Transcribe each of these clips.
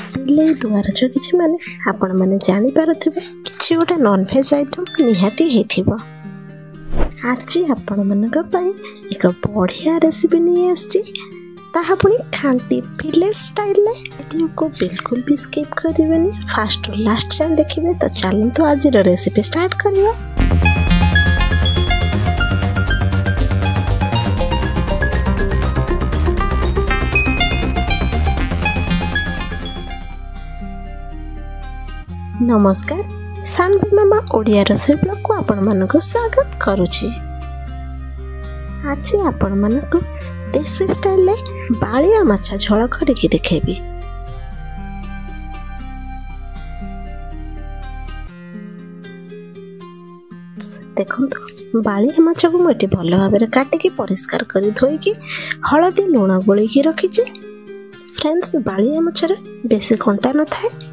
बिले दुआर जगिछि माने आपण माने जानि पारुथिबे किछि गोटे नॉनवेज आइटम निहाती हेथिबो। आज आपण मानक पई एक बढ़िया रेसिपी नहीं आछि ताहा पुनी खांटी विलेज स्टाइल ले। वीडियो को बिल्कुल भी स्किप करिवेनी, फास्ट और लास्ट टाइम देखिबे। तो चलंतु आज रो रेसिपी स्टार्ट करियो। नमस्कार, सानवी मामा ओडिया रोषेई ब्लॉग को आपण मानक स्वागत करूची। आज आपण मानक देसी स्टाइल ले बालिया माछ झोल करके देखेबी। देखंतु बालिया माछ को मोटी भल भाबरे काटिकी परिष्कार करी धोईकी हळदी लूण गोळीकी रखिची। फ्रेंड्स, बालिया माछरे बेसी कंटा न थाए।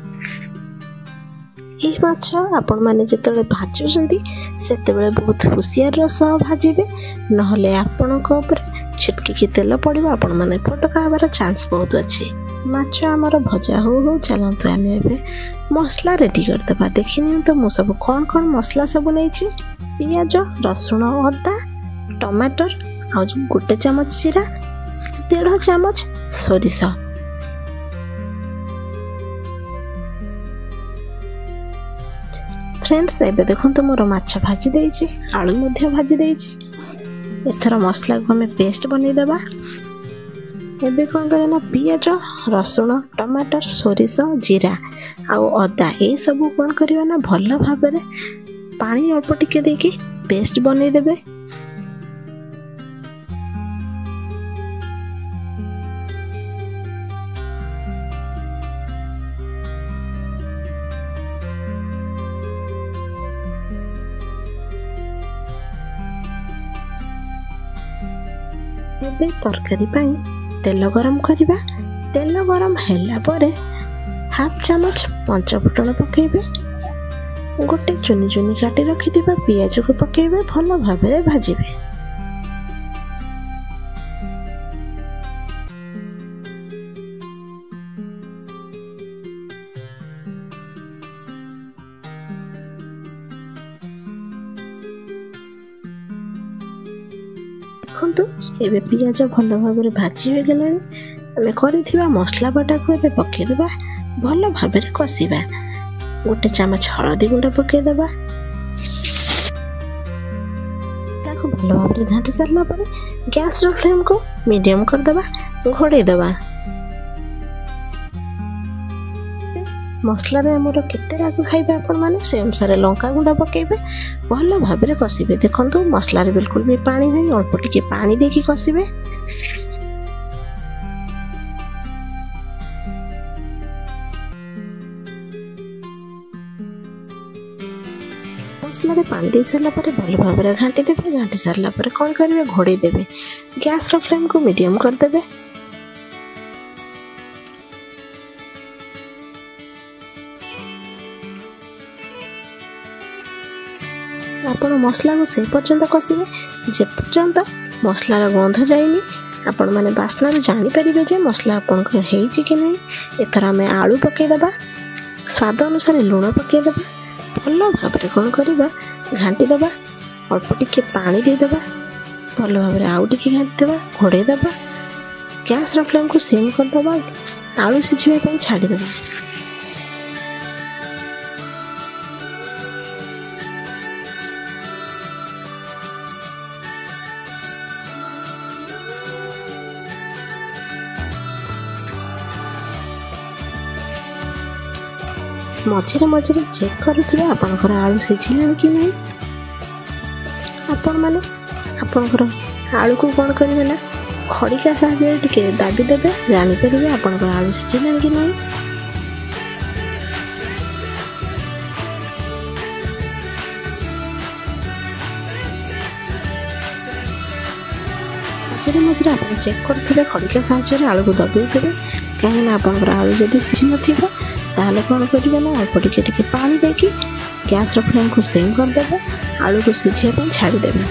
माछ आपण माने जेतले भाजुछंती सेतेबेले बहुत हुसियार सह भाजिबे, नहले आपणक ऊपर छिटकी तेल पड़िबो, आपण माने फटका हबार चांस बहुत अछि। माछ हमर भजा हो चलंतु आमे एबे मसला रेडी कर देबा। देखिनियो तो मु सब कोन कोन मसला सब नैछि। पियाज, रसुण, अदा, टमाटर आ गोटे चमच जीरा, 1.5 चमच सोरिष। फ्रेंड्स, एबे देखंतु मोर माछ भाजी देइछि, आलू मध्ये भाजी देइछि। एथरा मसला को हमें पेस्ट बनै देबा। एबे कोन करना पियाज, रसुण, टमाटर, सोरिष, जीरा आ अदा ए सब कोन करिवा ना भल भाबरे पानी अल्प टिके देके पेस्ट बनै देबे। एबे तरकारी पाई तेल गरम करिबा। तेल गरम हैला परे 1/2 चमच पंचफुटन पकेबे। गोटे चुनी चुनी काटी रखिथिबा पियाज को पकेबे, भल भाबरे भाजिबे। देखंतु एबे पियाज भल भाबरे भाजी हो गेलानी। हमें करिथिबा मसला बाटा को एबे पके देबा, भल भाबरे कसिबा। गोटे चमच हळदी गुंड पके देबा। ताको भल भाबरे घांटी सरला परे गैस रो फ्लेम को मीडियम कर देबा, घोड़े देबा। मसला रे हमरो केते राग खाइबे आपण माने से अनुसार लंका गुंडा पकेबे, भल भाबरे कसिबे। देखंतु मसला रे बिल्कुल भी पानी नहीं, अल्प टिके पानी देकी कसिबे। मसला रे पानी दे सरला परे भल भाबरे घांटी देबे। घांटी सरला परे कोन करिवे, घोड़े देबे। गैस रो फ्लेम को मीडियम कर देबे। आपण मसला को से पर्यंत कसिबे जे पर्यंत मसलार गंध जाइनी। आपण माने बास्ना रे जानि परिबे जे मसला आपण को हेइछि कि नै। एथरा में आलू पके देबा, स्वाद अनुसार लूण पके देबा। भल भाबरे कोन करिबा, घांटी देबा, अल्प टिके पानी दे देबा। भल भाबरे आउ टिके घांटी देबा, घोड़े देबा। गैस रो फ्लेम को सिम कर देबा। आलू सिझिबा पई छाडी देबा। मझिरे मझिरे चेक करुथिबे आपनकर आलू सिझिलानि कि नै। आपण माने आपनकर आलू को कोन करिवे ना खड़िका साहाय्य टिके दाबी देबे, जानि परिबे आपनकर आलू सिझिलानि कि नै। मझिरे मझिरे आपण चेक करुथिबे, खड़िका साहाय्य आलू को दबेउथिबे। कहीं ना आपनकर आलू जदि सिझि नथिबो ताहले कोन करिवे ना अल्प टिके टिके पानी देकी गैस रो फ्लेम को सिम कर देबे। आलू को सिझिया पई छाडी देबे।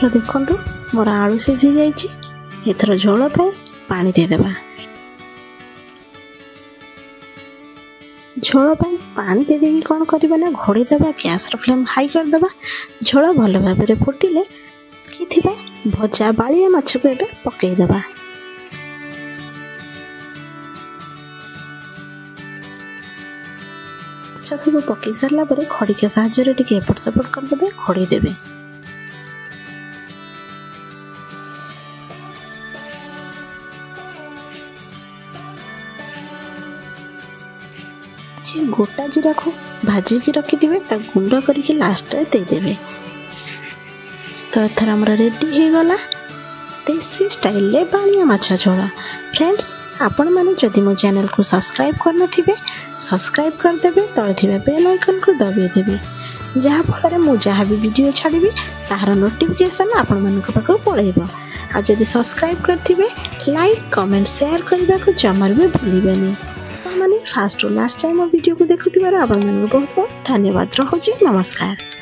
एथर देखंतु मोर आलू सिझी जाइछि। एथर झोल पे पानी दे देबा। झोल पे पानी दे देकी कोन करबा ना घोड़ी देबा। गैस रो फ्लेम हाई कर देबा। झोल भल भाबरे फुटिले कि थिबा भजा बालिया माछ को एबे पकई देबा। माछ सब पकई सारला परे खड़ी के सहायता रे टिके एपट सपट कर देबे। खड़ी देबे। गोटा जीरा को भाजी की रखी दिबे ता गुंड करके लास्ट रे दे देबे। तो एथर हमरा रेडी हे गला देसी स्टाइल ले बालिया माछ झोल। फ्रेंड्स आपण माने जदि मो चैनल को सब्सक्राइब करना थिबे सब्सक्राइब कर देबे। तळे थिबे बेल आइकन को दबे देबे जहा फଳରେ मु जहा भी वीडियो छाड़ीबी तार नोटिफिकेशन आपण मानक पाखो पळेइबो। आ जदि सब्सक्राइब करथिबे लाइक कमेंट शेयर करबा को जमर भी भूलिबेनी। माने first to last time video को देखुथिबार आपण मानक बहुत बहुत धन्यवाद रहुछि। नमस्कार।